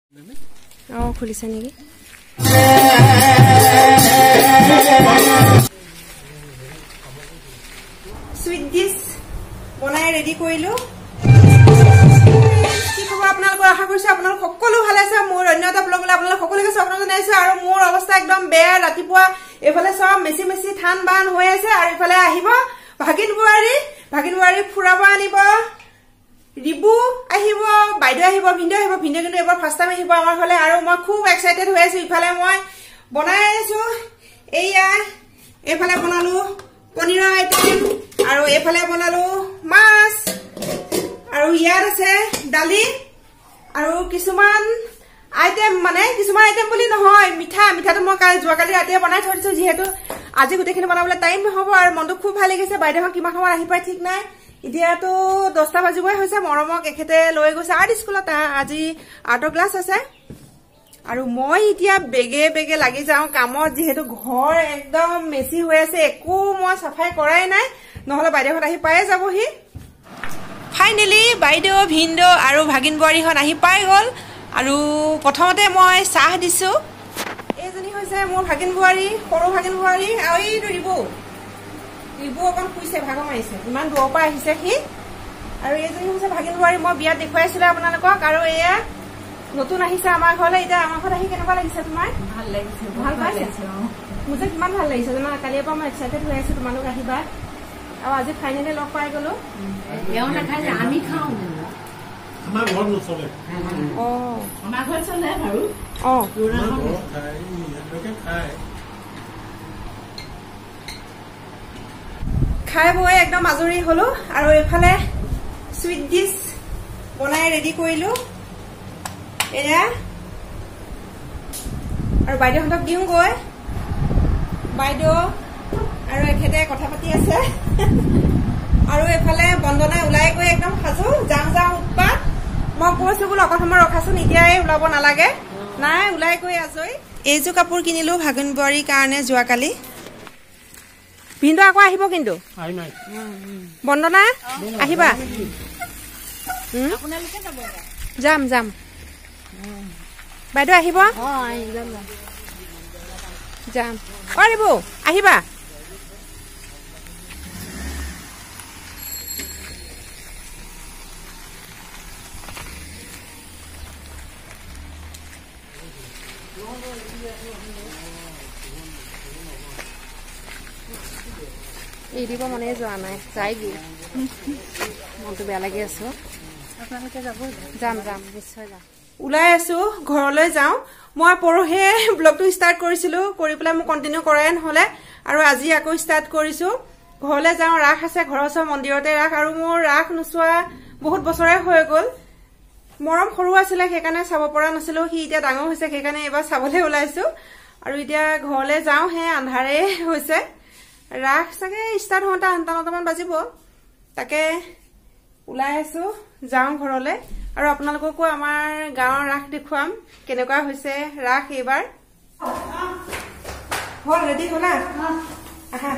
Oh, খুলিছে নেকি? Sweet dish বনাই ৰেডি কৰিলো। কি খবৰ আপোনালোকৰ? আশা কৰিছো আপোনালোক সকলো ভালে আছে। মোৰ অন্যতা ব্লগলৈ আপোনালোক সকলোকে স্বাগতম জনাইছো। আৰু মোৰ অৱস্থা একদম বেয়া। ৰাতিপুৱা এফালে সব মেচি মেচি ঠান বান হৈ আছে আৰু ইফালে আহিব ভাগিন বুৱাৰী ফুৰাব আনিব। ৰিবু আহিব, বাইদেউ আহিব, ভিন্দেউ আহিব। ভিন্দেউ কিন্তু এবাৰ ফাৰ্ষ্ট টাইম আহিব আমাৰ ঘৰলে আৰু মই খুব এক্সাইটেড হৈ আছো। ইফালে মই বনাই আছো এইয়া, এইফালে বনালো পনীৰৰ আইটেম আৰু এইফালে বনালো মাছ আৰু ইয়াত আছে দালি আৰু কিছুমান আইটেম, মানে কিছুমান আইটেম বুলি নহয়, মিঠাটো মই যোৱাকালি ৰাতিয়ে বনাই থৈ দিছো। যিহেতু আজি গোটেইখিনি বনাবলৈ টাইম নহব আৰু মনটো খুব ভাল লাগিছে। বাইদেউখন কিমান সময়ত আহি পাই ঠিক নাই। এতিয়াতো 10টা বাজিবই হৈছে। মৰমক এখেতে লৈ গৈছে আৰ্ট স্কুলত। আজি আৰ্টৰ ক্লাছ আছে আৰু মই এতিয়া বেগে লাগি যাওঁ কামত। যিহেতু ঘৰ একদম মেচি হৈ আছে, একো মই চাফাই কৰাই নাই, নহলে বাইদেউহঁত আহি পায়ে যাবহি। ফাইনেলি বাইদেউ, ভিনদেউ আৰু ভাগিন বোৱাৰীহঁত আহি পাই গ'ল আৰু প্ৰথমতে মই চাহ দিছো। এইজনী হৈছে মোৰ ভাগিন বোৱাৰী, সৰু ভাগিন বোৱাৰী। আৰু এইটো ৰিবু অকণ শুইছে, ভাগৰ মাৰিছে, ইমান দূৰৰ পৰা আহিছে সি। আৰু এইজনী হৈছে ভাগিন বোৱাৰী, মই বিয়াত দেখুৱাইছিলো আপোনালোকক। আৰু এয়া নতুন আহিছে আমাৰ ঘৰলৈ। এতিয়া আমাৰ ঘৰত আহি কেনেকুৱা লাগিছে তোমাৰ? ভাল লাগিছে, ভাল পাইছে। মোৰ যে কিমান ভাল লাগিছে জানা, কালিৰ পৰা মই এক্সাইটেড হৈ আছো তোমালোক আহিবা। আৰু আজি ফাইনেলি লগ পাই গলো। আমি খাওঁ, আমাৰ ঘৰত নচলে। আমাৰ ঘৰত চলে বাৰু। খাই বৈ একদম আজৰি হলো আৰু এইফালে চুইট ডিছ বনাই ৰেডি কৰিলো এয়া। আৰু বাইদেউহঁতক দিওঁগৈ। বাইদেউ আৰু এখেতে কথা পাতি আছে আৰু এইফালে বন্দনাই ওলাই গৈ একদম সাজু, যাম উৎপাত। মই কৈছো বোলো অকণ সময় ৰখাচোন, এতিয়াই ওলাব নালাগে। নাই, ওলাই গৈ আজৰি। এইযোৰ কাপোৰ কিনিলো ভাগিন বোৱাৰীৰ কাৰণে যোৱাকালি। ভিনদেউ আকৌ আহিব কিন্তু। বন্দনা আহিবা। যাম বাইদেউ আহিব। যাম। ৰিবু আহিবা। এৰিব মনে যোৱা নাই, যায়গি। মনটো বেয়া লাগি আছো। আপোনালোকে যাব? যাম নিশ্চয় যাম। ওলাই আছো, ঘৰলৈ যাওঁ। মই পৰহি ব্লগটো ষ্টাৰ্ট কৰিছিলো, কৰি পেলাই মোক কণ্টিনিউ কৰাই নহলে আৰু আজি আকৌ ষ্টাৰ্ট কৰিছো। ঘৰলৈ যাওঁ, ৰাস আছে ঘৰৰ ওচৰৰ মন্দিৰতে ৰাস। আৰু মোৰ ৰাস নোচোৱা বহুত বছৰে হৈ গল। মৰম সৰু আছিলে সেইকাৰণে চাব পৰা নাছিলো, সি এতিয়া ডাঙৰ হৈছে সেইকাৰণে এইবাৰ চাবলৈ ওলাইছো। আৰু এতিয়া ঘৰলৈ যাওঁ, হে আন্ধাৰে হৈছে। ৰাস চাগে ষ্টাৰ্ট হওঁতে 8-9টামান বাজিব। তাকে ওলাই আছো, যাওঁ ঘৰলৈ। আৰু আপোনালোককো আমাৰ গাঁৱৰ ৰাস দেখুৱাম, কেনেকুৱা হৈছে ৰাস এইবাৰ। হল ৰেডি হলা? আহা।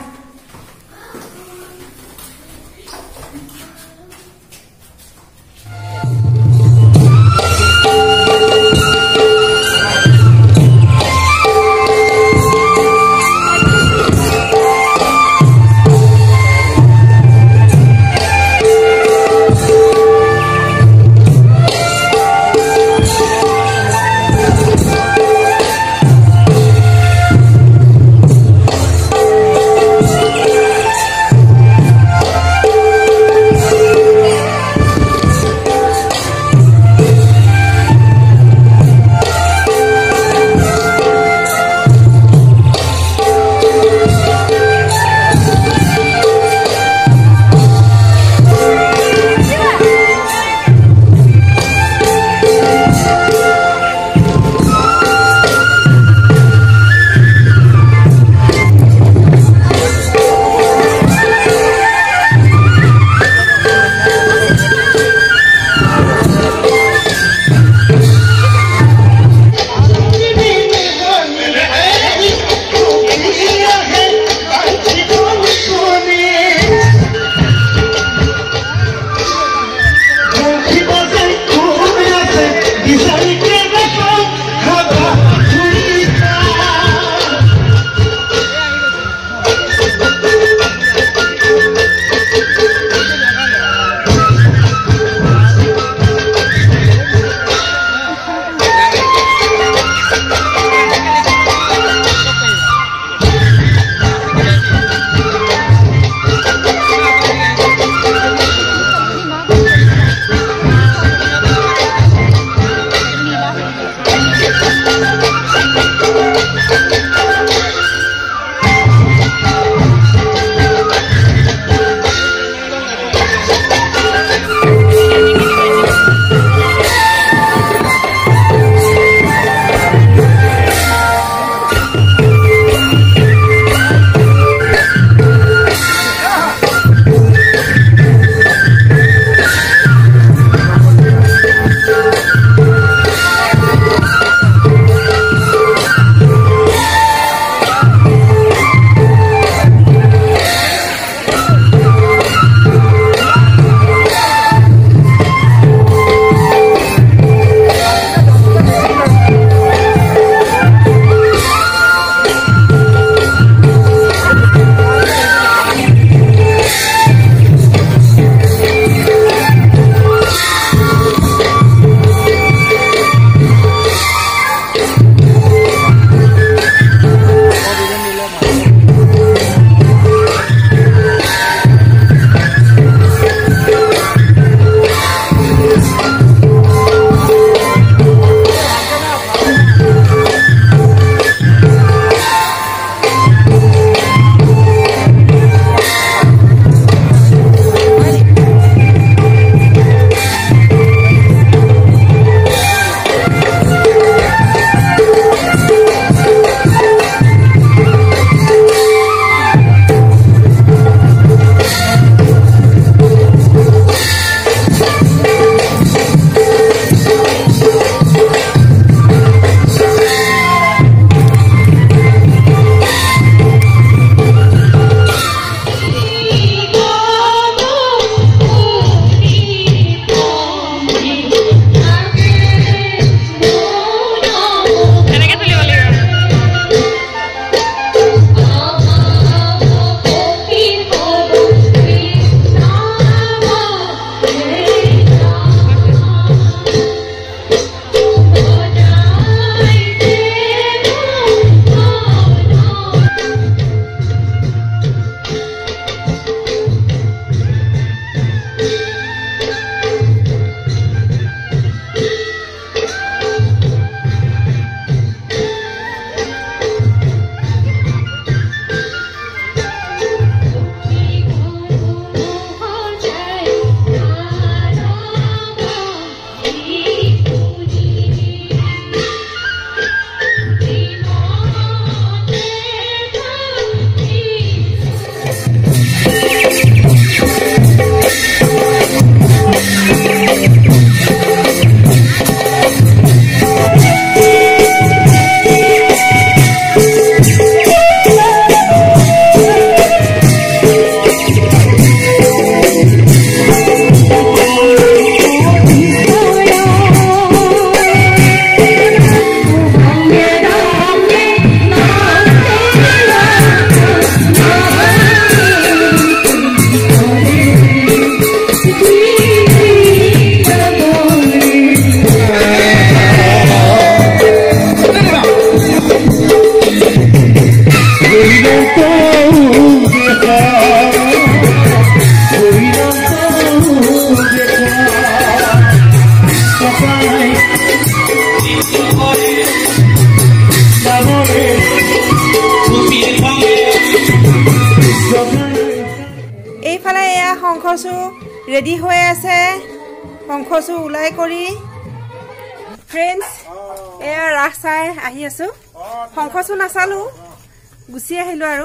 শংখচু ৰেডি হৈ আছে শংখচু উলাই কৰি ফ্ৰেণ্ডছ এয়া ৰাস চাই আহি আছো শংখচু নাচালো গুচি আহিলো আৰু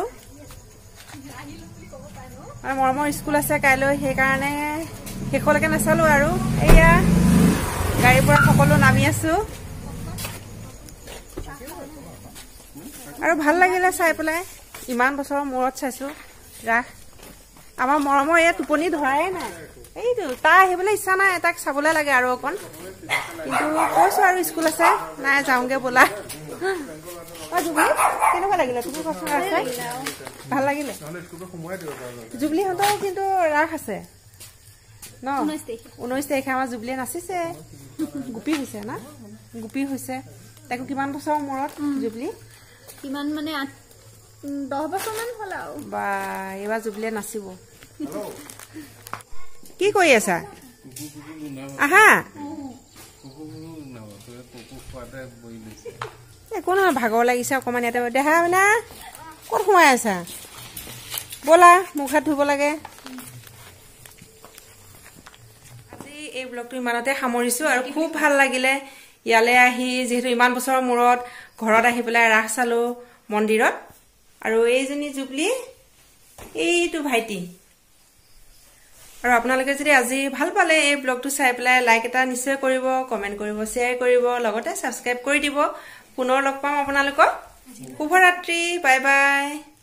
মৰমৰ স্কুল আছে কাইলৈ সেইকাৰণে শেষলৈকে নাচালো আৰু এয়া গাড়ীৰ পৰা সকলো নামি আছো আৰু ভাল লাগিলে চাই পেলাই ইমান বছৰৰ মূৰত চাইছো ৰাস আমাৰ মৰমৰ এয়া টোপনি ধৰাই নাই এইটো তাই আহিবলৈ ইচ্ছা নাই তাক চাবলৈ লাগে আৰু অকণ কিন্তু কৈছো আৰু স্কুল আছে নাই যাওঁগে বোলা কেনেকুৱা লাগিলে তুমি কচোন ভাল লাগিলে জুবলিহঁতৰ কিন্তু ৰাস আছে ন 19 তাৰিখে আমাৰ জুবলিয়ে নাচিছে গোপী হৈছে না গোপী হৈছে তাকো কিমান বছৰৰ মূৰত জুবলি কিমান মানে 10 বছৰমান হ'ল আৰু বা এইবাৰ জুবলিয়ে নাচিব কি কৰি আছা আহা একো নহয় ভাগৰ লাগিছে অকণমান ইয়াতে দেহা মানে ক'ত সোমাই আছা ব'লা মুখ হাত ধুব লাগে আজি এই ব্লগটো ইমানতে সামৰিছো আৰু খুব ভাল লাগিলে ইয়ালৈ আহি যিহেতু ইমান বছৰৰ মূৰত ঘৰত আহি পেলাই ৰাস চালো মন্দিৰত আৰু এইজনী জুবলি এইটো ভাইটি আৰু আপোনালোকে যদি আজি ভাল পালে এই ব্লগটো চাই পেলাই লাইক এটা নিশ্চয় কৰিব কমেন্ট কৰিব শ্বেয়াৰ কৰিব লগতে সাবস্ক্ৰাইব কৰি দিব পুনৰ লগ পাম আপোনালোকক শুভৰাত্ৰি বাই বাই